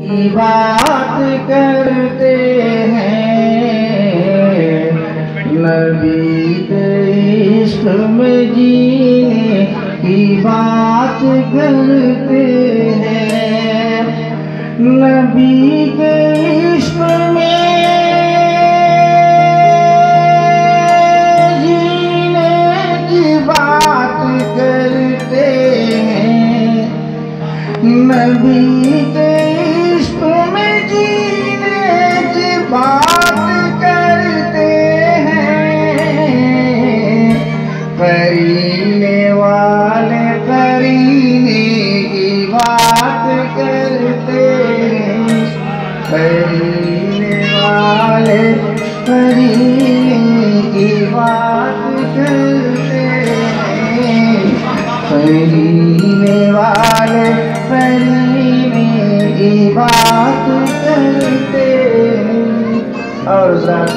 की बात करते हैं, नबी के इश्क में जीने की बात करते हैं, नबी के इश्क में जीने की बात करते हैं, नबी के इश्क में जीने की बात करते हैं, करीने वाले करीने की बात करते हैं, करीने वाले करीने की बात करते हैं, करीने वाले करीने की बात करते हैं। और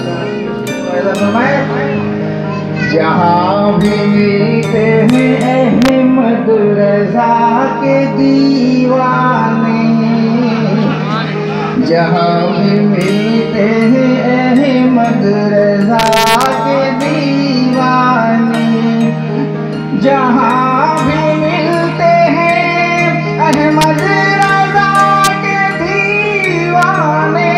जहाँ भी मिलते हैं अहमद रज़ा के दीवाने, जहाँ भी मिलते हैं अहमद रज़ा के दीवाने, जहाँ भी मिलते हैं अहमद रज़ा के दीवाने,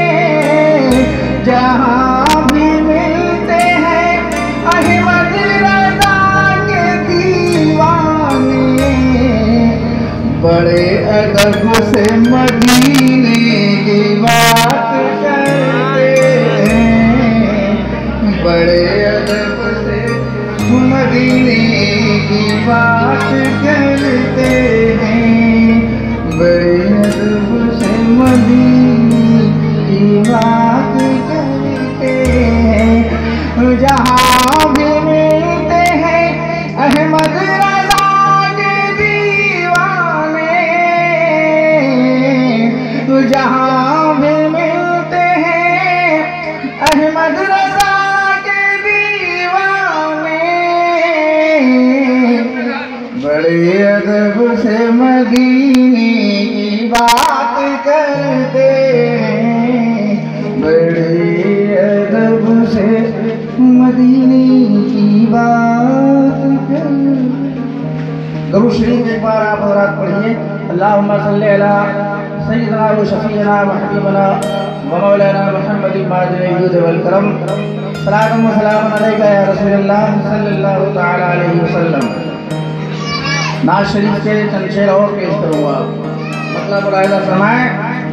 जहाँ भी मिलते हैं अहमद रज़ा के दीवाने, बड़े अदब से मदीने की बात करते हैं, बड़े अदब से मदीने की बात करते हैं, बड़े अदब से मदीने की बात करते हैं, जहाँ भी मिलते हैं अहमद रज़ा के दीवाने, जहाँ भी मिलते हैं अहमद रज़ा के दीवाने, बड़े अदब से मदीने की बात करते हैं, बड़े अदब से मदीने की बात करते। दरूद शरीफ एक बार आप और पढ़िए। अल्लाहुम्मा सल्ली अला सय्यिदना व शफीना व हबीबना व मौलाना मुहम्मद माजिद जुद वल करम, सलाम व सलाम अलैका या रसूलल्लाह सल्लल्लाहु तआला अलैहि वसल्लम। नाज़ शरीफ के चंद शेर और पेश करूँगा, मतलब मुलाहिज़ा फरमाएं।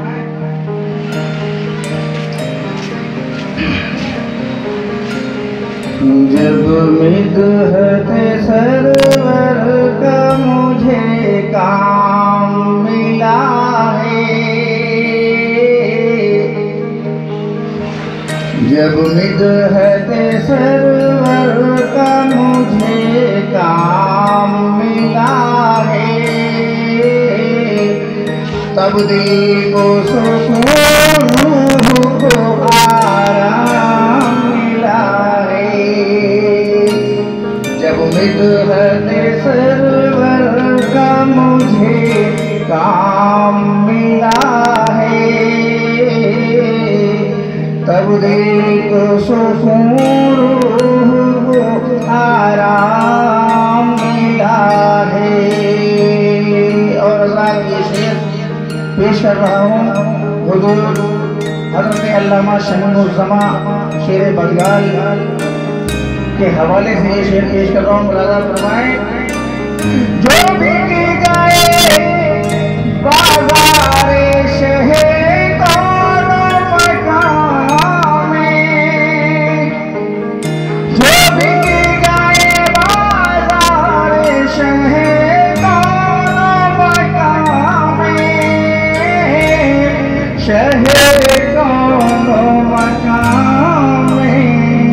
जब मिदहत सरवर का मुझे काम मिला है, जब मिदहत सरवर का मुझे काम मिला है, तब दिल को सुकून को आराम मिला है, जब मिदहत सरवर का मुझे काम मिला है, तब दिल को सुकून को आराम मिला है। और अल्लाह की शेर पेश कर रहा हूँ, हुजूर हज़रत अल्लामा शमीमुज़्ज़मा शेर बंगाल के हवाले से ये शेर पेश कर रहा हूँ। मुलाज़ा फरमाएं। जो बिक गए बाज़ारे शहर कौनो मकाम में, जो बिक गए बाज़ारे शहर कौनो मकाम में, शहर कौनो मकाम में,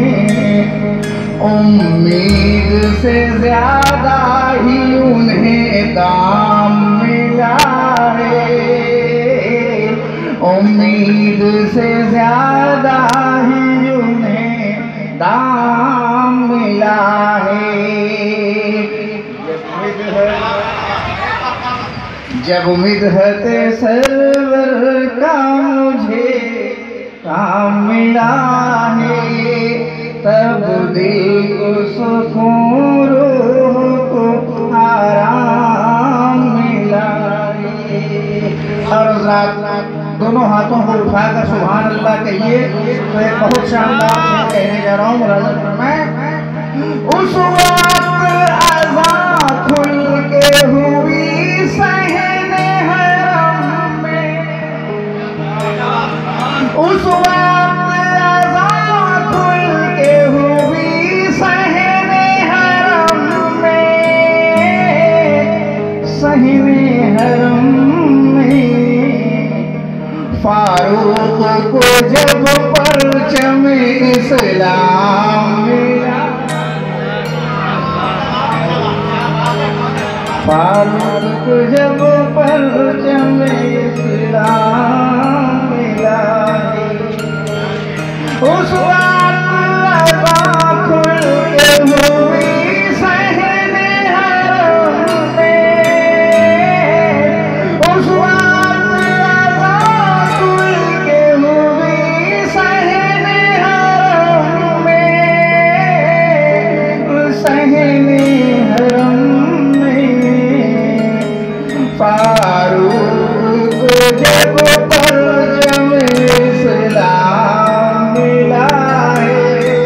उम्मीद से ज्यादा ही उन्हें दाम मिला है, उम्मीद से ज्यादा ही उन्हें दाम मिला है। जब मिदहत सरवर का मुझे काम मिला है, तब दिल को सुकून, रूह को आराम मिला है। और रात दोनों हाथों को उठाकर सुभान अल्लाह कहिए। तो एक बहुत शानदार चीज कहने जा रहा हूँ। उस वक्त अज़ान खुल के हुई सहने हरम में, उस वक्त अज़ान खुल के हुई सहने हरम में, सहने हरम में। फारूक को जब परचम इस्लाम मिला, फारूक को जब परचम इस्लाम मिला, उस वक्त अज़ान खुल के हुई सहने हरम में, उस वक्त अज़ान खुल के हुई सहने हरम में, सहने हरम में। फारूक जब परचम इस्लाम मिला है,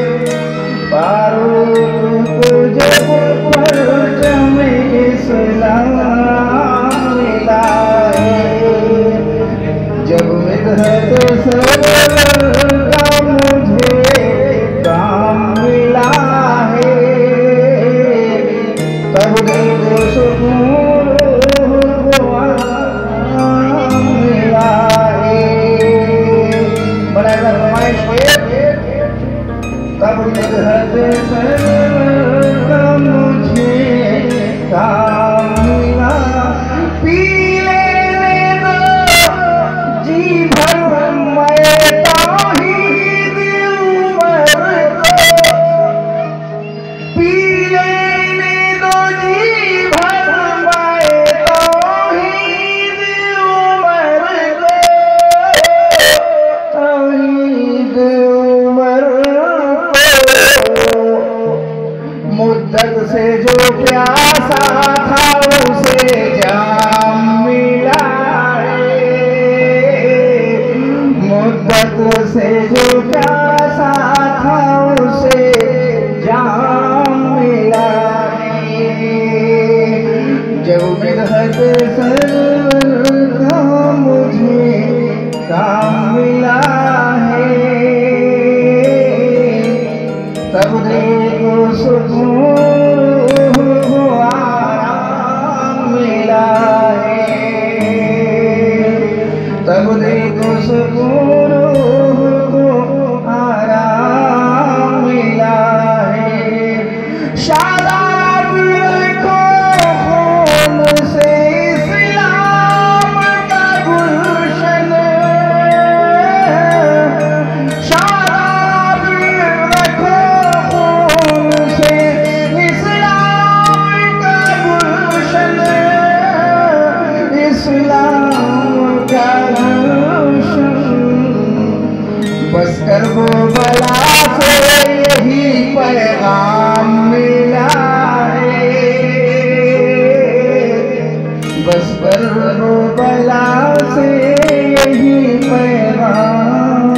फारूक जब परचम इस्लाम मिला है, जब मिदहत सरवर का मुझे काम मिला है, तब दिल को सुकून मिला है। बड़ा फरमाइश है। तब मिदहत सरवर का मुझे काम मिला, पी लेने दो जी भर मैं तौहीद उमर को, पी लेने दो जी भर मैं तौहीद उमर को, तौहीद उमर को। मुद्दत से जो प्यासा था उसे जाम मिला है, मुद्दत से जो प्यासा था उसे जाम मिला है। जब मिदहत सरवर का मुझे काम मिला है, तब दिल को सुकून आराम मिला है, तब दिल को सुकून आराम मिला है। शादाब रखो खून से इस्लाम का गुलशन, शादाब रखो खून से इस्लाम का गुलशन, इस्लाम का गुलशन। बस कर वो बला से यही पैगाम मिला है, बस कर वो बला से यही पैगाम।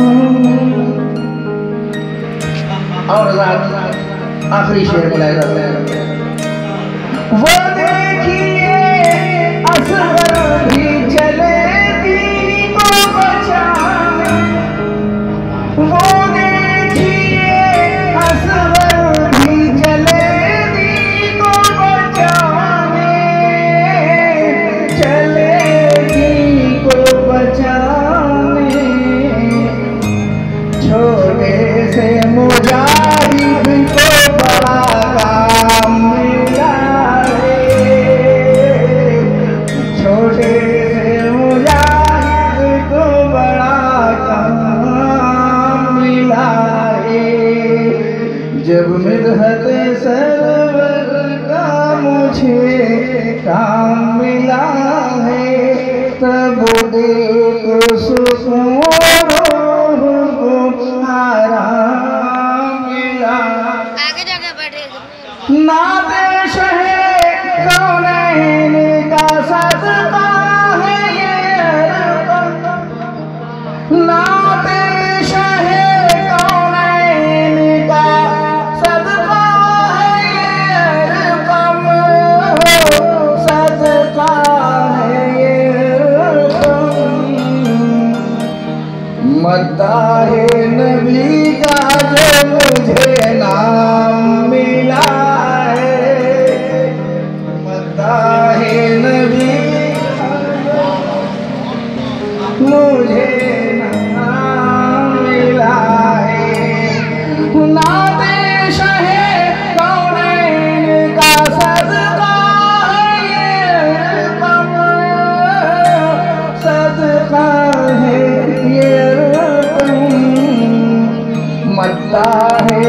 और आखिरी शेर बुलाया जाता है। वो देखिए असगर भी चले दीन को बचाने, वो देखिए असगर भी चले दीन को बचाने, चले दीन को बचाने। छोटे से मुजाहिद को बड़ा तब एक सुकून को आराम मिला। आगे जाके बैठे नाते शहे कौनैन का सदका है ये अरकम, नाते शहे कौनैन का सदका है ये अरकम, सदका है ये अरकम। मद्दाहे नबी का जो मुझे नाम मिला है, मद्दाहे नबी मुझे नाम मिला है। नाते शहे कौनैन का सदका है ये रकम, सदका है ये रकम। मद्दाहे